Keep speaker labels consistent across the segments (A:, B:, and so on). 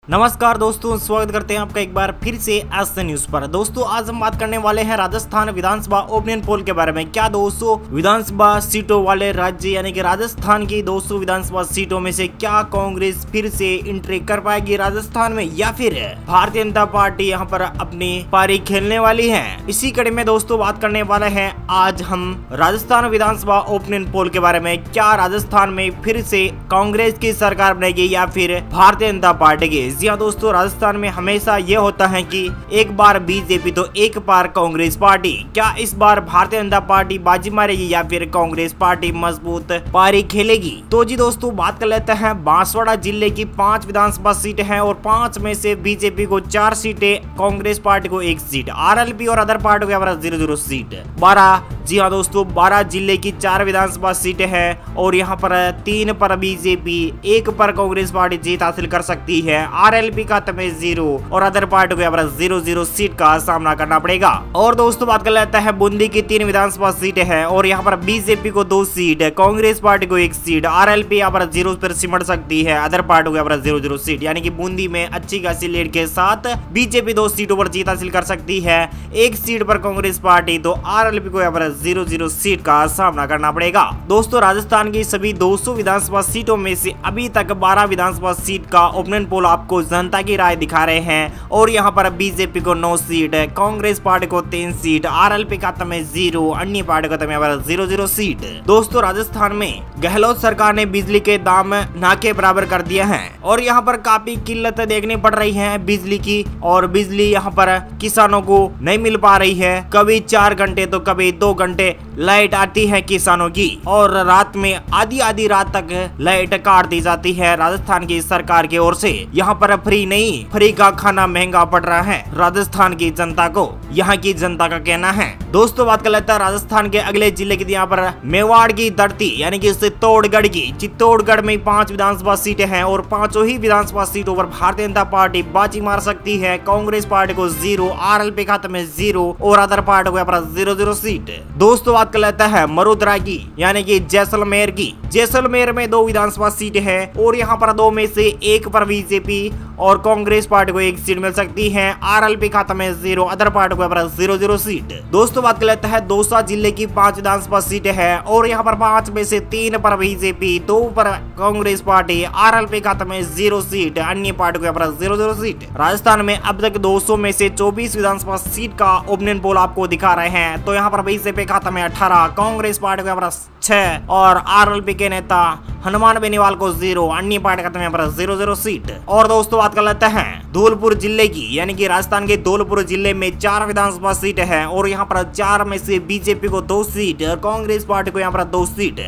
A: नमस्कार दोस्तों, स्वागत करते हैं आपका एक बार फिर से एस न्यूज पर। दोस्तों आज हम बात करने वाले हैं राजस्थान विधानसभा ओपिनियन पोल के बारे में। क्या 200 विधानसभा सीटों वाले राज्य यानी कि राजस्थान की 200 विधानसभा सीटों में से क्या कांग्रेस फिर से एंट्री कर पाएगी राजस्थान में, या फिर भारतीय जनता पार्टी यहां पर अपनी पारी खेलने वाली है? इसी कड़ी में दोस्तों बात करने वाले हैं आज हम राजस्थान विधानसभा ओपिनियन पोल के बारे में। क्या राजस्थान में फिर से कांग्रेस की सरकार बनेगी या फिर भारतीय जनता पार्टी की? जी हाँ दोस्तों, राजस्थान में हमेशा ये होता है कि एक बार बीजेपी तो एक बार कांग्रेस पार्टी। क्या इस बार भारतीय जनता पार्टी बाजी मारेगी या फिर कांग्रेस पार्टी मजबूत पारी खेलेगी? तो जी दोस्तों बात कर लेते हैं। बांसवाड़ा जिले की 5 विधानसभा सीटें हैं और 5 में से बीजेपी को 4 सीटें, कांग्रेस पार्टी को 1 सीट, आरएलपी और अदर पार्टी को 0-0 सीट। 12 जी हाँ दोस्तों 12 जिले की 4 विधानसभा सीटें हैं और यहाँ पर 3 पर बीजेपी, 1 पर कांग्रेस पार्टी जीत हासिल कर सकती है। आरएलपी खाते में 0 और अदर पार्टी को 0-0 सीट का सामना करना पड़ेगा। और दोस्तों बात कर लेते हैं बूंदी की 3 विधानसभा सीटें हैं और यहाँ पर बीजेपी को 2 सीट, कांग्रेस पार्टी को 1 सीट, आरएलपी यहाँ पर 0 पर सिमट सकती है, अदर पार्टी को 0-0 सीट। यानी कि बूंदी में अच्छी खासी लीड के साथ बीजेपी 2 सीटों पर जीत हासिल कर सकती है, 1 सीट पर कांग्रेस पार्टी, तो आरएलपी को 0-0 सीट का सामना करना पड़ेगा। दोस्तों राजस्थान की सभी 200 विधानसभा सीटों में से अभी तक 12 विधानसभा सीट का ओपिनियन पोल आपको जनता की राय दिखा रहे हैं और यहाँ पर बीजेपी को 9 सीट, कांग्रेस पार्टी को 3 सीट, आरएलपी खाते में 0, अन्य पार्टी खाते में 0-0 सीट। दोस्तों राजस्थान में गहलोत सरकार ने बिजली के दाम ना के बराबर कर दिए हैं और यहाँ पर काफी किल्लत देखनी पड़ रही है बिजली की, और बिजली यहाँ पर किसानों को नहीं मिल पा रही है। कभी 4 घंटे तो कभी 2 घंटे लाइट आती है किसानों की, और रात में आधी रात तक लाइट काट दी जाती है राजस्थान की सरकार की ओर से। यहाँ पर फ्री नहीं, फ्री का खाना महंगा पड़ रहा है राजस्थान की जनता को, यहाँ की जनता का कहना है। दोस्तों बात कर लेते हैं राजस्थान के अगले जिले की, यहाँ पर मेवाड़ की धरती यानी कि चित्तौड़गढ़ की। चित्तौड़गढ़ में 5 विधानसभा सीटें हैं और 5 ही विधानसभा सीटों पर भारतीय जनता पार्टी बाजी मार सकती है। कांग्रेस पार्टी को 0, आरएलपी खाते में 0 और अदर पार्टी को 0-0 सीट। दोस्तों बात कर लेते हैं मरुद्रा की यानी कि जैसलमेर की। जैसलमेर में 2 विधानसभा सीटें हैं और यहाँ पर 2 में से 1 पर बीजेपी और कांग्रेस पार्टी को 1 सीट मिल सकती है, आरएलपी खाता में 0, अदर पार्टी को 0-0 सीट। दोस्तों बात कर लेते हैं दौसा जिले की 5 विधानसभा सीटें हैं और यहाँ पर 5 में से 3 पर बीजेपी, 2 पर कांग्रेस पार्टी, आरएलपी खाता में 0 सीट, अन्य पार्टी को 0-0 सीट। राजस्थान में अब तक 200 में से 24 विधानसभा सीट का ओपिनियन पोल आपको दिखा रहे हैं। तो यहाँ पर बीजेपी खाता में 18, कांग्रेस पार्टी को 6 और आरएलपी के नेता हनुमान बेनीवाल को 0, अन्य पार्टी खाते में 0-0 सीट। और दोस्तों बात कर लेते हैं धौलपुर जिले की यानी कि राजस्थान के धौलपुर जिले में 4 विधानसभा सीटें हैं और यहाँ पर 4 में से बीजेपी को 2 सीट, कांग्रेस पार्टी को यहाँ पर 2 सीट।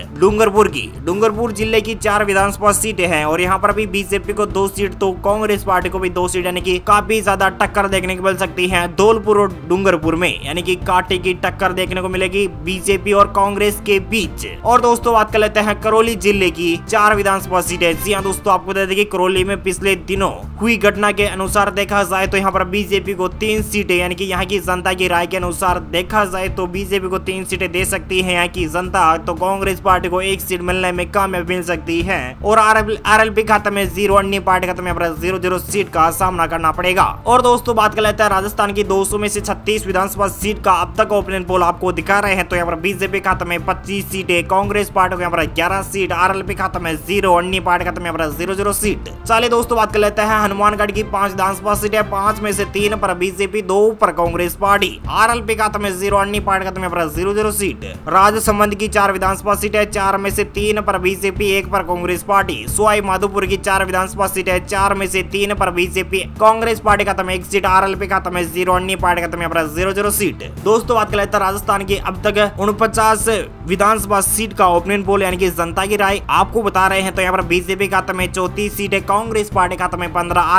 A: डूंगरपुर जिले की 4 विधानसभा सीटें हैं और यहाँ पर भी बीजेपी को 2 सीट तो कांग्रेस पार्टी को भी 2 सीट, यानी कि काफी ज्यादा टक्कर देखने को मिल सकती है धौलपुर और डूंगरपुर में, यानी कि कांटे की टक्कर देखने को मिलेगी बीजेपी और कांग्रेस के बीच। और दोस्तों बात कर लेते हैं करौली जिले की 4 विधानसभा सीटें। जी हाँ दोस्तों, आपको बता दें कि करौली में पिछले दिनों हुई घटना के अनुसार देखा जाए तो यहाँ पर बीजेपी को 3 सीटें, यानी कि यहाँ की जनता की राय के अनुसार देखा जाए तो बीजेपी को 3 सीटें दे सकती है यहाँ की जनता, तो कांग्रेस पार्टी को 1 सीट मिलने में कामयाबी मिल सकती है और आरएलपी खाते में 0, अन्य पार्टी खाते में 0-0 सीट का सामना करना पड़ेगा। और दोस्तों बात कर लेते हैं राजस्थान की 200 में से 36 विधानसभा सीट का अब तक ओपिनियन पोल आपको दिखा रहे हैं। तो यहाँ पर बीजेपी खाते में 25 सीटें, कांग्रेस पार्टी को यहाँ पर 11 सीट, आरएलपी खाते में 0, अन्य पार्टी खाते में 0-0 सीट। चलिए दोस्तों बात कर लेते हैं हनुमानगढ़ की 5 विधानसभा सीटें, 5 में से 3 पर बीजेपी, 2 पर कांग्रेस पार्टी, आरएलपी खाते में 0, अन्य पार्टी खाते में 0-0 सीट। राजसमंद की 4 विधानसभा सीटें, 4 में से 3 पर बीजेपी, 1 पर कांग्रेस पार्टी। सवाई माधोपुर की 4 विधानसभा सीटें, 4 में से 3 पर बीजेपी, कांग्रेस पार्टी खाते में 1 सीट, आरएलपी खाते में 0, अन्य पार्टी खाते में 0-0 सीट। दोस्तों बात कर लेते हैं राजस्थान की अब तक 49 विधानसभा सीट का ओपिनियन पोल यानी कि जनता की राय आपको बता रहे हैं। तो यहाँ पर बीजेपी खाते में 34 सीटें, कांग्रेस पार्टी खाते में 15, आरएलपी खाते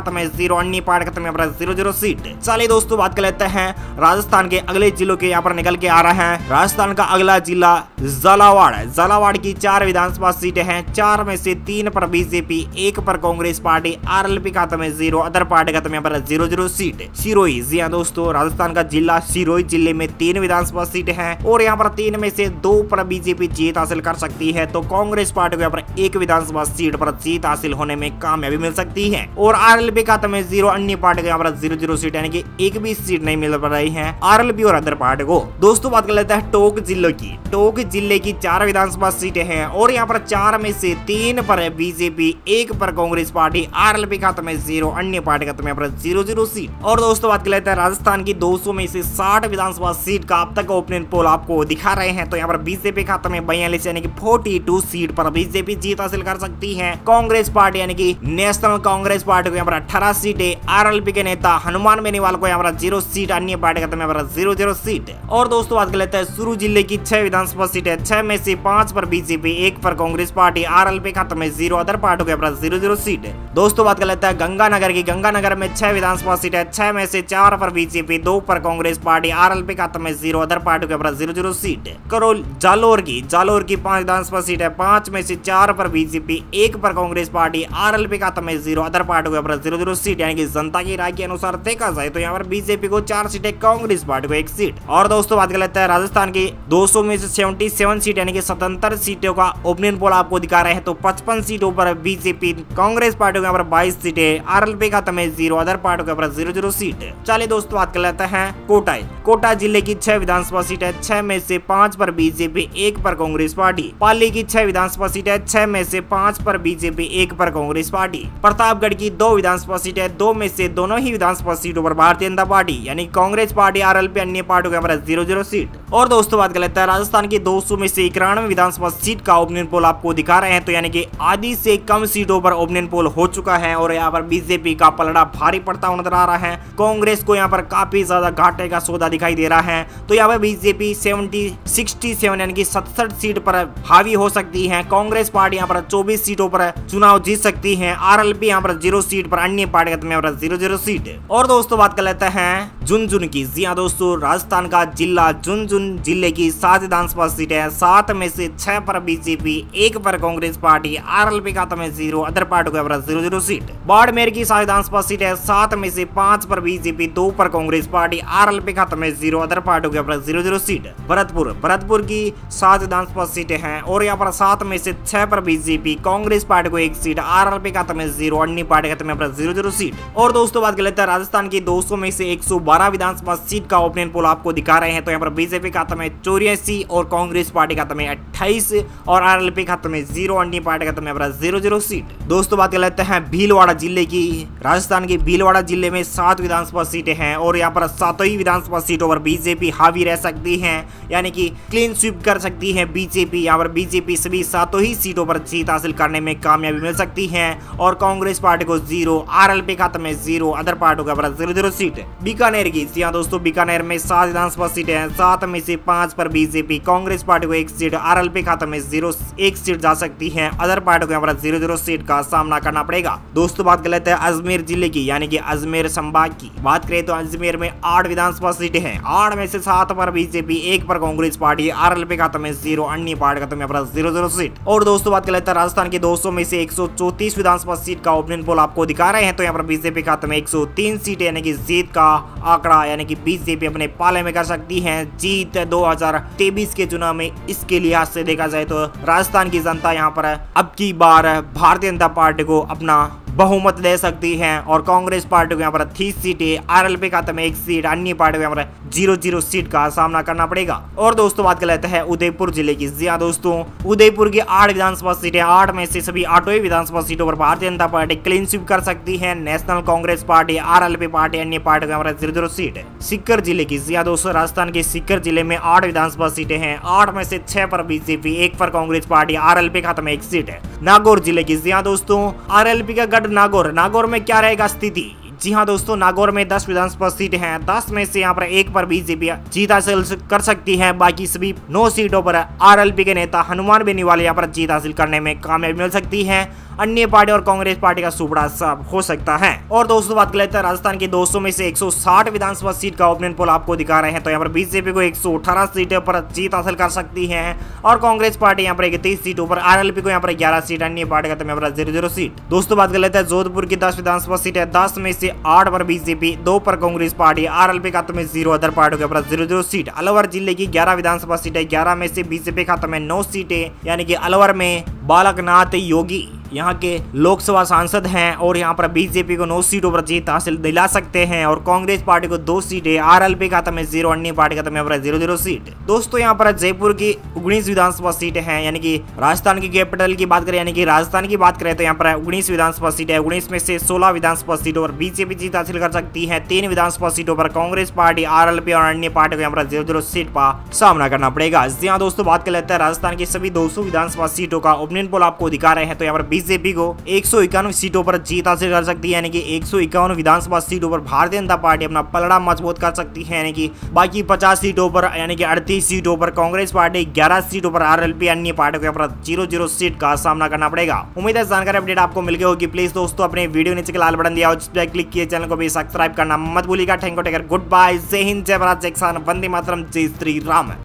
A: खाते में 0, अन्य पार्टी खाते में 0-0 सीट। चलिए दोस्तों बात कर लेते हैं राजस्थान के अगले जिलों के यहाँ पर निकल के आ रहे हैं। राजस्थान का अगला जिला झालावाड़ है। झालावाड़ की 4 विधानसभा सीटें हैं, 4 में से 3 पर बीजेपी, 1 पर कांग्रेस पार्टी, आरएलपी खाते में 0, अदर पार्टी खाते में 0-0 सीट। सिरोही, जी हाँ दोस्तों, राजस्थान का जिला सिरोही जिले में 3 विधानसभा सीटें हैं और यहाँ पर 3 में से 2 पर बीजेपी जीत हासिल कर सकती है, तो कांग्रेस पार्टी को यहाँ पर 1 विधानसभा सीट पर जीत हासिल होने में कामयाबी मिल सकती है। और आरएलपी खाते में 0, अन्य पार्टी को यहाँ पर 0-0 सीट, यानी कि एक भी सीट नहीं मिल पा रही है आरएलपी और अदर पार्टी को। दोस्तों बात कर लेते हैं टोंक जिले की। टोंक जिले की 4 विधानसभा सीटें हैं और यहाँ पर 4 में से 3 पर बीजेपी, 1 पर कांग्रेस पार्टी, आरएलपी खाते में 0, अन्य पार्टी खाते में 0-0 सीट। और दोस्तों बात कर लेते हैं राजस्थान की 200 में से 60 विधानसभा सीट का अब तक ओपिनियन पोल आपको दिखा रहे हैं, तो यहाँ पर बीजेपी खाते में 42 यानी कि 42 सीट पर बीजेपी जीत हासिल कर सकती है। कांग्रेस पार्टी यानी कि नेशनल कांग्रेस पार्टी को यहाँ पर 18 सीटें, आरएलपी के नेता हनुमान बेनीवाल को यहाँ पर 0 सीट, अन्य पार्टी खाते में 0-0 सीट। और दोस्तों बात कर लेते हैं सुरू जिले की 6 विधानसभा सीटें, 6 में से 5 पर बीजेपी, 1 पर कांग्रेस पार्टी, आरएलपी खाते में 0, अदर पार्टी को यहाँ पर 0-0 सीट। दोस्तों बात कर लेते हैं गंगानगर की। गंगानगर में 6 विधानसभा सीटें, 6 में से 4 पर बीजेपी, 2 पर कांग्रेस पार्टी, आरएलपी खाते में 0, अदर पार्टी को यहाँ पर 0-0 सीट। करोल जालोर की 5 विधानसभा सीटें, 5 में से 4 पर बीजेपी, 1 पर कांग्रेस पार्टी, आरएलपी खाते में 0, अदर पार्टी को यहाँ पर 0-0 सीट, यानी कि जनता की राय के अनुसार देखा जाए तो यहाँ पर बीजेपी को 4 सीटें, कांग्रेस पार्टी को 1 सीट। और दोस्तों बात कर लेते हैं राजस्थान की 200 में से 77 सीट यानी कि 77 सीटों का ओपिनियन पोल आपको दिखा रहे हैं, तो 55 सीटों पर बीजेपी, कांग्रेस पार्टी को यहाँ पर 22 सीटें, आरएलपी खाते में 0, अदर पार्टी को यहाँ पर 0-0 सीट। चलिए दोस्तों बात कर लेते हैं कोटा जिले की 6 विधानसभा सीटें, 6 में से 5 पर बीजेपी, 1 पर कांग्रेस पार्टी। पाली की 6 विधानसभा सीटें, 6 में से 5 पर बीजेपी, 1 पर कांग्रेस पार्टी। प्रतापगढ़ की 2 विधानसभा सीटें, 2 में से दोनों ही विधानसभा सीटों पर भारतीय जनता पार्टी यानी कांग्रेस पार्टी, आरएलपी, अन्य पार्टी को 0-0 सीट। और दोस्तों बात कर लेते हैं राजस्थान की 200 में से 91 विधानसभा सीट का ओपिनियन पोल आपको दिखा रहे हैं, तो यानी कि आधी से कम सीटों पर ओपिनियन पोल हो चुका है और यहाँ पर बीजेपी का पलड़ा भारी पड़ता हुआ नजर आ रहा है। कांग्रेस को यहाँ पर काफी ज्यादा घाटे का सौदा दिखाई दे रहा है, तो यहाँ पर बीजेपी 67 यानी कि 67 सीट पर हावी हो सकती है। कांग्रेस पार्टी यहाँ पर 24 सीटों पर चुनाव जीत सकती है, आरएलपी यहाँ पर 0 सीट पर, अन्य पार्टी में 0-0 सीट। और दोस्तों बात कर लेते हैं झुंझुनू की। जी हाँ दोस्तों, राजस्थान का जिला झुंझुनू जिले की 7 विधानसभा सीटें, 7 में से 6 पर बीजेपी, 1 पर कांग्रेस पार्टी, आरएलपी खाते में 0, अदर पार्टी को 0-0 सीट। बाड़मेर की 7 विधानसभा सीटें, 7 में से 5 पर बीजेपी, 2 पर कांग्रेस पार्टी, आरएलपी खाते में 0, अदर पार्टी को 0-0 सीट। भरतपुर की 7 विधानसभा सीटें हैं और यहाँ पर 7 में से 6 पर बीजेपी, कांग्रेस पार्टी को 1 सीट, आरएलपी खाते में 0, अन्य पार्टी खाते में 0-0 सीट। और दोस्तों बात कर लेते हैं राजस्थान की 200 में से 112 विधानसभा सीट का ओपिनियन पोल आपको दिखा रहे हैं, तो यहाँ पर बीजेपी खाते में 84 और कांग्रेस पार्टी खाते में 28 और आरएलपी खाते में 0, अन्य पार्टी खाते में 0-0 सीट। दोस्तों बात कर लेते हैं भीलवाड़ा जिले की। राजस्थान के भीलवाड़ा जिले में 7 विधानसभा सीटें हैं और यहाँ पर 7 ही विधानसभा सीटों पर बीजेपी हावी रह सकती है, यानी कि क्लीन स्वीप कर सकती है बीजेपी। यहाँ पर बीजेपी सभी 7 ही सीटों पर जीत हासिल करने में कामयाबी मिल सकती है और कांग्रेस पार्टी को 0, आरएलपी खाते में 0, अदर पार्टी को 0-0 सीट। बीकानेर की, जी हाँ दोस्तों, बीकानेर में 7 विधानसभा सीटें हैं, 7 में से 5 पर बीजेपी, कांग्रेस पार्टी को 1 सीट, आरएलपी खाते में 0, 1 सीट जा सकती है, अदर पार्टी को 0-0 सीट का सामना करना पड़ेगा। दोस्तों बात कर लेते हैं अजमेर जिले की, यानी कि अजमेर संभाग की। बात करें तो अजमेर में 8 विधानसभा सीटें हैं, 8 में से 7 पर बीजेपी, 1 पर कांग्रेस पार्टी, आरएलपी खाते में 0, अन्य पार्टी खाते में 0-0 सीट। और दोस्तों बात कर लेते हैं राजस्थान की 200 में से 134 विधानसभा सीट का ओपिनियन पोल आपको दिखा रहे हैं, तो यहाँ पर बीजेपी खाते में 103 सीटें, यानी कि जीत का आंकड़ा, यानी कि बीजेपी अपने पाले में कर सकती है जीत 2023 के चुनाव में। इसके लिहाज से देखा जाए तो राजस्थान की जनता यहाँ पर अब की बार भारतीय जनता पार्टी को अपना बहुमत दे सकती है और कांग्रेस पार्टी को यहाँ पर 30 सीटें, आरएलपी खाते में 1 सीट, अन्य पार्टी को यहाँ पर 0-0 सीट का सामना करना पड़ेगा। और दोस्तों बात कर लेते हैं उदयपुर जिले की। जी हाँ दोस्तों, उदयपुर की 8 विधानसभा सीटें, 8 में से सभी 8 ही विधानसभा सीटों पर भारतीय जनता पार्टी क्लीन स्वीप कर सकती है, national Congress party, RLP party, अन्य पार्टी को यहाँ पर 0-0 सीट। सीकर जिले की, जी हाँ दोस्तों, राजस्थान के सीकर जिले में 8 विधानसभा सीटें हैं, 8 में से 6 पर बीजेपी, 1 पर कांग्रेस पार्टी, आरएलपी खाते में 1 सीट है। नागौर जिले की, जी हाँ दोस्तों, आरएलपी का गढ़ नागौर में क्या रहेगा स्थिति? जी हाँ दोस्तों, नागौर में 10 विधानसभा सीटें हैं, 10 में से यहाँ पर 1 पर बीजेपी जीत हासिल कर सकती है, बाकी सभी 9 सीटों पर आरएलपी के नेता हनुमान बेनीवाल यहाँ पर जीत हासिल करने में कामयाबी मिल सकती है। अन्य पार्टी और कांग्रेस पार्टी का सुपड़ा साफ हो सकता है। और दोस्तों बात कर लेते हैं राजस्थान की 200 में से 160 विधानसभा सीट का ओपिनियन पोल आपको दिखा रहे हैं। तो यहाँ पर बीजेपी को 118 सीटों पर जीत हासिल कर सकती है और कांग्रेस पार्टी यहाँ पर 31 सीटों पर, आरएलपी को यहाँ पर 11 सीट, अन्य पार्टी का तो यहाँ पर 0-0 सीट। दोस्तों बात कर लेते हैं जोधपुर की 10 विधानसभा सीट है, 10 में से 8 पर बीजेपी, 2 पर कांग्रेस पार्टी, आरएलपी खाते में 0, अदर पार्टियों के ऊपर 0-0 सीट। अलवर जिले की 11 विधानसभा सीट है, 11 में से बीजेपी खाते में 9 सीटें, यानी कि अलवर में बालकनाथ योगी यहाँ के लोकसभा सांसद हैं और यहाँ पर बीजेपी को 9 सीटों पर जीत हासिल दिला सकते हैं और कांग्रेस पार्टी को 2 सीटें, आरएलपी खाते में 0, अन्य पार्टी खाते में 0-0 सीट। दोस्तों यहाँ पर जयपुर की 19 विधानसभा सीटें हैं, यानी कि राजस्थान की कैपिटल की बात करें, यानी कि राजस्थान की बात करें तो यहाँ पर 19 विधानसभा सीटें है, 19 में से 16 विधानसभा सीटों पर बीजेपी जीत हासिल कर सकती है, 3 विधानसभा सीटों पर कांग्रेस पार्टी, आरएलपी और अन्य पार्टी को यहाँ पर 0-0 सीट का सामना करना पड़ेगा। यहाँ दोस्तों बात कर लेते हैं राजस्थान की सभी 200 विधानसभा सीटों का ओपिनियन पोल आपको दिखा रहे हैं। तो यहाँ पर बीजेपी को 151 सीटों पर जीत हासिल कर सकती है, यानी कि 151 विधानसभा सीटों पर भारतीय जनता पार्टी अपना पलड़ा मजबूत कर सकती है, यानी कि बाकी 50 सीटों पर, यानी कि 38 सीटों पर कांग्रेस पार्टी, 11 सीटों पर आरएलपी, अन्य पार्टियों के ऊपर 0-0 सीट का सामना करना पड़ेगा। उम्मीद है जानकारी अपडेट आपको मिल गई होगी। प्लीज दोस्तों अपने वीडियो नीचे के लाल बटन दिया और क्लिक किए, चैनल को भी सब्सक्राइब करना मत भूलिएगा। Thank you, take care, good bye, जय हिंद, जय भारत, जय किसान, वंदे मातरम, जय श्री राम।